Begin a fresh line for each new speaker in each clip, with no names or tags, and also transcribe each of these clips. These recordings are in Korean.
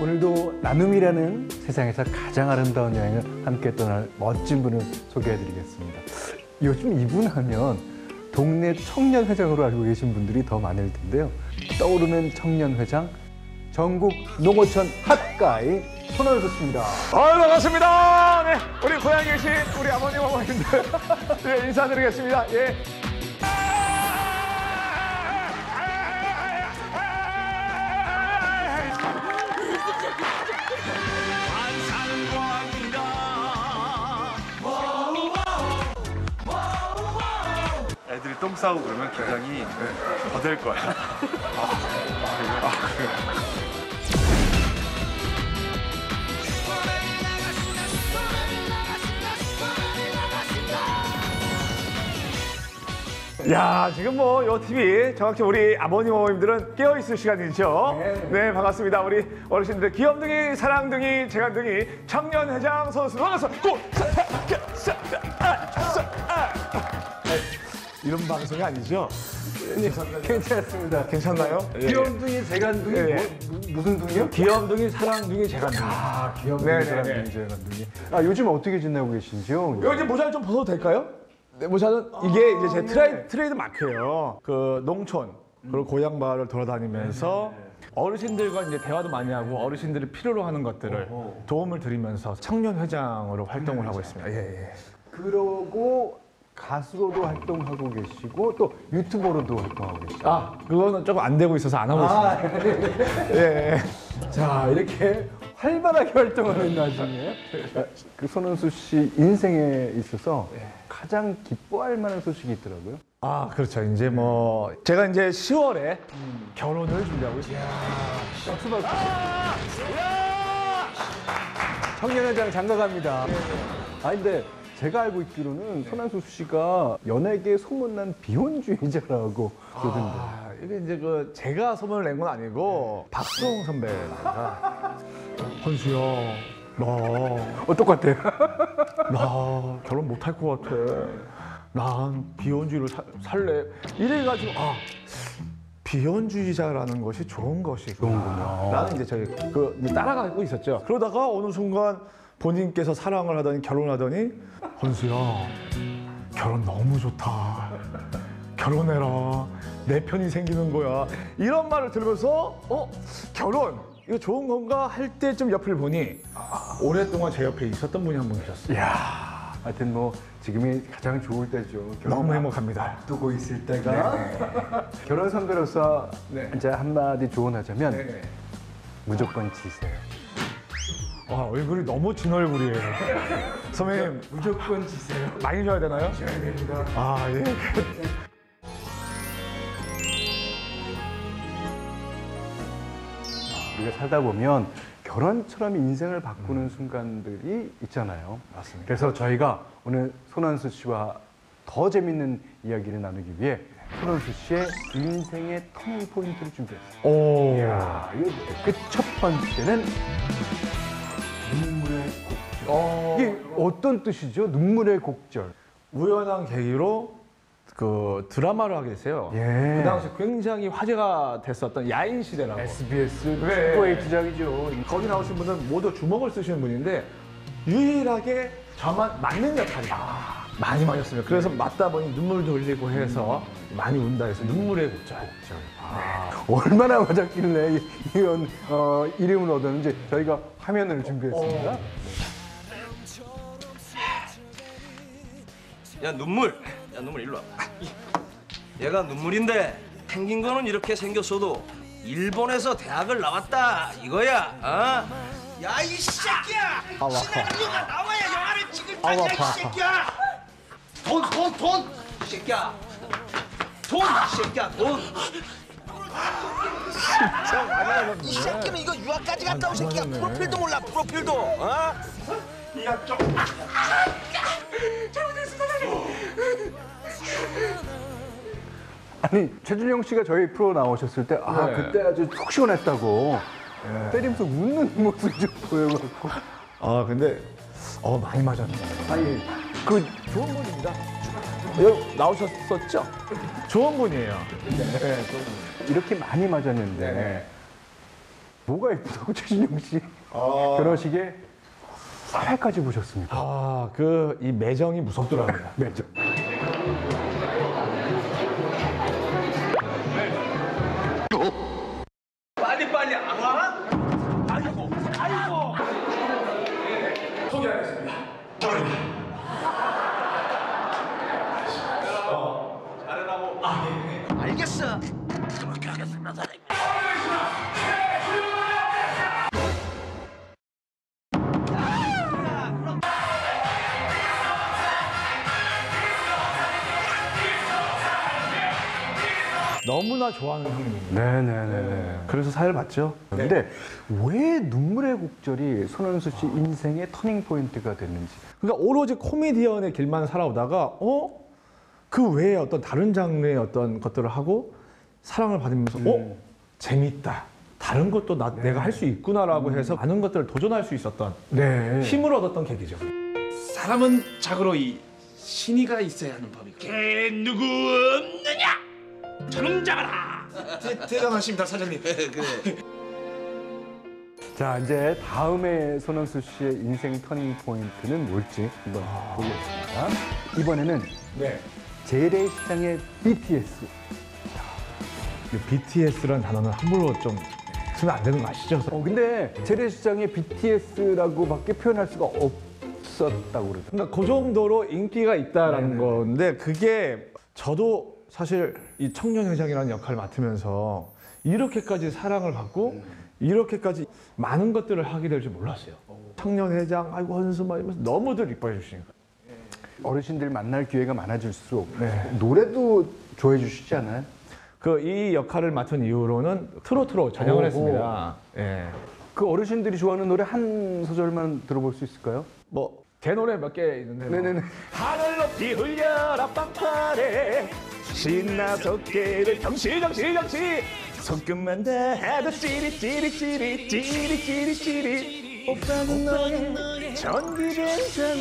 오늘도 나눔이라는 세상에서 가장 아름다운 여행을 함께 떠날 멋진 분을 소개해드리겠습니다. 요즘 이분 하면 동네 청년회장으로 알고 계신 분들이 더 많을 텐데요. 떠오르는 청년회장, 전국 농어촌 핫가이 손원수 씨입니다.
반갑습니다. 네, 우리 고향에 계신 우리 아버님, 어머님들 네, 인사드리겠습니다. 예.
애들이 똥 싸고 그러면 굉장히 더 될 거야.
야, 지금 뭐 요 TV 정확히 우리 아버님, 어머님들은 깨어 있을 시간이죠. 네, 반갑습니다. 우리 어르신들 귀염둥이, 사랑둥이, 재간둥이 청년회장 선수 반갑습니다. 이런 방송이 아니죠?
괜찮습니다.
괜찮나요?
귀염둥이, 재간둥이, 무슨 둥이요?
귀염둥이, 사랑둥이, 재간둥이.
아, 귀염둥이,
네네네.
재간둥이, 재간둥이. 아, 요즘 어떻게 지내고 계신지요?
여기 모자를 좀 벗어도 될까요? 네, 모자는 이게 이제 제 트레이드 마크예요. 그 농촌 그리고 고향 마을을 돌아다니면서 어르신들과 이제 대화도 많이 하고 어르신들이 필요로 하는 것들을 도움을 드리면서 청년 회장으로 활동을 하고 있습니다. 예.
그러고 가수로도 활동하고 계시고 또 유튜버로도 활동하고 계시고.
아, 그거는 조금 안 되고 있어서 안 하고 있습니다. 예.
자, 이렇게 활발하게 활동하는 나중에 그 손원수 씨 인생에 있어서 가장 기뻐할 만한 소식이 있더라고요.
아, 그렇죠. 이제 뭐 제가 이제 10월에 결혼을 준비하고 있습니다.
박수 박수. 청년회장 장가갑니다. 아, 근데 제가 알고 있기로는 손원수 씨가 연예계 소문난 비혼주의자라고 그러던데.
아, 이게 이제 그 제가 소문을 낸 건 아니고 박수홍 선배가 헌수야,
똑같아요.
나 결혼 못 할 것 같아. 난 비혼주의로 살래. 이래가지고 비혼주의자라는 것이 좋은 것이구나. 나는 이제 저기 이제 따라가고 있었죠. 그러다가 어느 순간 본인께서 사랑을 하더니 결혼하더니 헌수야, 결혼 너무 좋다. 결혼해라. 내 편이 생기는 거야. 이런 말을 들으면서 결혼 이거 좋은 건가 할 때쯤 옆을 보니 오랫동안 제 옆에 있었던 분이 한 분 계셨어요.
이야, 하여튼 뭐 지금이 가장 좋을 때죠.
너무 행복합니다.
앞두고 있을 때가. 결혼 선배로서 이제 한마디 조언하자면 무조건 지세요.
얼굴이 너무 진 얼굴이에요. 선배님
무조건 지세요.
많이 줘야 되나요?
줘야 됩니다.
아, 예.
우리가 살다 보면 결혼처럼 인생을 바꾸는 순간들이 있잖아요.
맞습니다.
그래서 저희가 오늘 손원수 씨와 더 재밌는 이야기를 나누기 위해 손원수 씨의 인생의 터닝 포인트를 준비했어요.
오.
이야, 그 첫 번째는 눈물의 곡절. 이게 어떤 뜻이죠? 눈물의 곡절.
우연한 계기로 그 드라마를 하게 됐어요.
예.
그 당시 굉장히 화제가 됐었던 야인시대라고.
SBS 최고의 주작이죠.
거기 나오신 분은 모두 주먹을 쓰시는 분인데 유일하게 저만 맞는 역할이다. 많이 맞았습니다. 그래서 맞다 보니 눈물도 흘리고 해서 많이 운다 해서 눈물의 곡절.
얼마나 맞았길래 이런 이름을 얻었는지 저희가 화면을 준비했습니다.
야, 눈물 일로 와. 얘가 눈물인데 생긴 거는 이렇게 생겼어도 일본에서 대학을 나왔다 이거야. 야, 이 새끼야! 시나리오가 나와야 영화를 찍을 판이야, 이 새끼야! 돈! 이 새끼야! 이 새끼야, 돈!
진짜 많이 하셨네.
이 새끼는 이거 유학까지 갔다 온 새끼야. 프로필도 몰라, 프로필도.
야, 좀.
아니, 최준영 씨가 저희 프로 나오셨을 때 그때 아주 속 시원했다고 때리면서 웃는 모습이 좀 보여갖고.
근데 많이 맞았네.
아니,
그 좋은 분입니다. 여기 나오셨었죠? 좋은 분이에요.
이렇게 많이 맞았는데 뭐가 예쁘다고 최진영 씨 결혼식에 사회까지 보셨습니까?
아, 그 이 매정이 무섭더라고요.
매죠.
빨리 안 와? 아이고.
소개하겠습니다.
알겠어. 그렇게 하겠습니다, 사장님.
너무나 좋아하는 형님입니다.
네네네네.
그래서 사회를 봤죠.
근데 왜 눈물의 곡절이 손원수 씨 인생의 터닝 포인트가 됐는지.
그러니까 오로지 코미디언의 길만 살아오다가 그 외에 어떤 다른 장르의 어떤 것들을 하고 사랑을 받으면서 재밌다. 다른 것도 내가 할 수 있구나라고 해서 많은 것들을 도전할 수 있었던
네.
힘을 얻었던 계기죠.
사람은 자고로 이 신의가 있어야 하는 법이고 누구 없느냐 저놈 잡아라. 대단하십니다 사장님.
그래.
자, 이제 다음에 손원수 씨의 인생 터닝 포인트는 뭘지 한번 보겠습니다. 이번에는
네.
재래시장의 BTS.
BTS라는 단어는 함부로 좀 쓰면 안 되는 거 아시죠?
근데 재래시장의 BTS라고밖에 표현할 수가 없었다고 그러죠.
그러니까 그 정도로 인기가 있다라는 건데 그게 저도 사실 이 청년회장이라는 역할을 맡으면서 이렇게까지 사랑을 받고 이렇게까지 많은 것들을 하게 될 줄 몰랐어요. 청년회장, 아이고 헌수 막 이러면서 너무들 이뻐해 주시니까.
어르신들 만날 기회가 많아질수록 노래도 좋아해 주시지 않아요?
그 이 역할을 맡은 이후로는 트로트로 전향을 했습니다. 예.
그 어르신들이 좋아하는 노래 한 소절만 들어볼 수 있을까요?
뭐 제 노래 몇 개 있는데.
네네네.
하늘 높이 흘려라 빵파래 신나서 깨를 정시 손끝만 다 해도 찌릿 오빠는 너의 전기된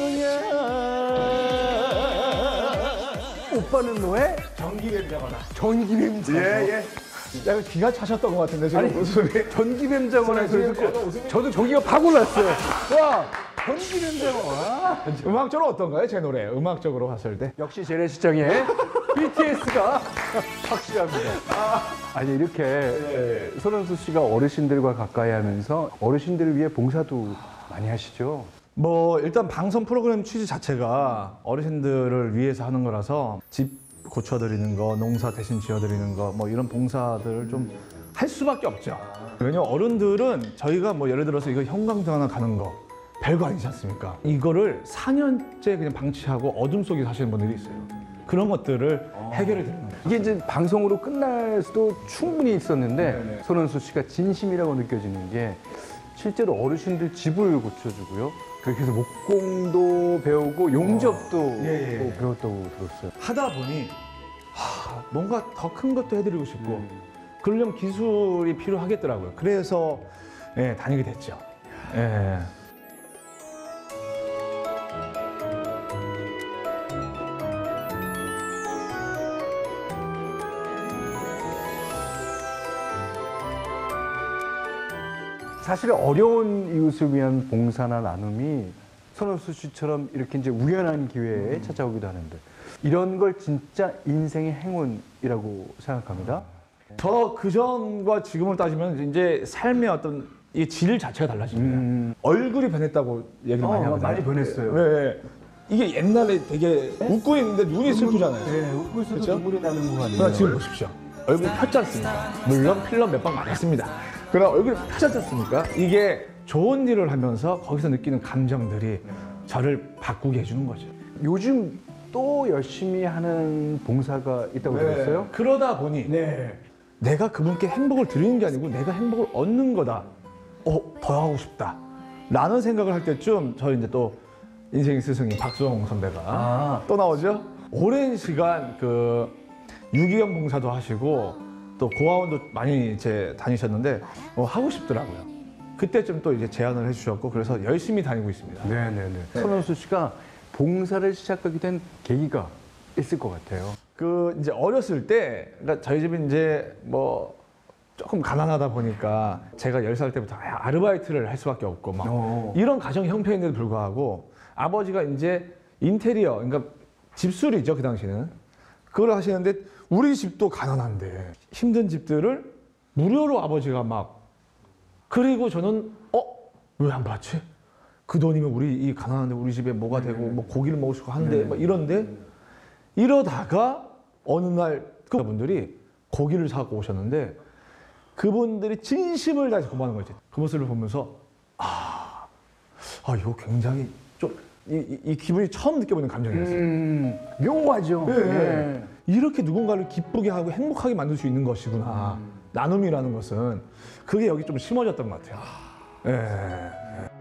장어야.
오빠는 너의
전기된 장어다.
전기뱀장어.
예. 야, 기가 차셨던 것 같은데 지금 웃음이.
전기뱀장어라서 저도 저기가 파고 났어요. 와, 전기뱀장어. 아,
음악적으로 어떤가요, 제 노래? 음악적으로 봤을 때.
역시 재래시장의 BTS가 확실합니다. 아니 이렇게 손원수 씨가 어르신들과 가까이 하면서 어르신들을 위해 봉사도 많이 하시죠?
뭐 일단 방송 프로그램 취지 자체가 어르신들을 위해서 하는 거라서 집 고쳐드리는 거, 농사 대신 지어드리는 거, 뭐 이런 봉사들을 좀 할 수밖에 없죠. 왜냐면 어른들은 저희가 뭐 예를 들어서 이거 형광등 하나 가는 거 별거 아니지 않습니까? 이거를 4년째 그냥 방치하고 어둠 속에 사시는 분들이 있어요. 그런 것들을 해결해 드리는 거예요.
이게 이제 방송으로 끝날 수도 충분히 있었는데 손원수 씨가 진심이라고 느껴지는 게 실제로 어르신들 집을 고쳐주고요. 그렇게 해서 목공도 배우고 용접도 또 배웠다고 들었어요.
하다 보니 뭔가 더 큰 것도 해드리고 싶고 그러려면 기술이 필요하겠더라고요. 그래서 다니게 됐죠. 예.
사실 어려운 이웃을 위한 봉사나 나눔이 손원수 씨처럼 이렇게 이제 우연한 기회에 찾아오기도 하는데 이런 걸 진짜 인생의 행운이라고 생각합니다.
저 그전과 지금을 따지면 이제 삶의 어떤 이 질 자체가 달라집니다. 얼굴이 변했다고 얘기를 많이 하거든요.
많이 변했어요.
네. 이게 옛날에 되게 웃고 있는데 눈이 슬프잖아요.
네, 웃고 있어도
그렇죠?
눈물이 나는 거
그러나
아니에요?
지금 보십시오. 얼굴이 폈지 않습니까? 물론 필러 몇 방 맞았습니다. 그러나 얼굴이 펴지 않습니까? 이게 좋은 일을 하면서 거기서 느끼는 감정들이 저를 바꾸게 해주는 거죠.
요즘 또 열심히 하는 봉사가 있다고 들었어요?
그러다 보니 내가 그분께 행복을 드리는 게 아니고 내가 행복을 얻는 거다. 더 하고 싶다. 라는 생각을 할 때쯤 저희 이제 또 인생의 스승님 박수홍 선배가 또 나오죠. 오랜 시간 그 유기견 봉사도 하시고 또 고아원도 많이 이제 다니셨는데 하고 싶더라고요. 그때쯤 또 이제 제안을 해주셨고 그래서 열심히 다니고 있습니다.
네네네. 손원수 씨가 봉사를 시작하게 된 계기가 있을 것 같아요.
그 이제 어렸을 때, 그러니까 저희 집이 이제 뭐 조금 가난하다 보니까 제가 10살 때부터 아르바이트를 할 수밖에 없고 막 이런 가정 형편인데도 불구하고 아버지가 이제 인테리어, 그러니까 집수리죠, 그 당시는. 그걸 하시는데 우리 집도 가난한데 힘든 집들을 무료로 아버지가 막, 그리고 저는 왜 안 받지? 그 돈이면 우리 이 가난한데 우리 집에 뭐가 되고 뭐 고기를 먹을 수 있고 한데 막 이런데 이러다가 어느 날 그분들이 고기를 사고 오셨는데 그분들이 진심을 다해서 고마워하는 거지. 그 모습을 보면서 이거 굉장히 좀 이 기분이 처음 느껴보는 감정이었어요.
묘하죠.
네. 이렇게 누군가를 기쁘게 하고 행복하게 만들 수 있는 것이구나. 나눔이라는 것은 그게 여기 좀 심어졌던 것 같아요. 네.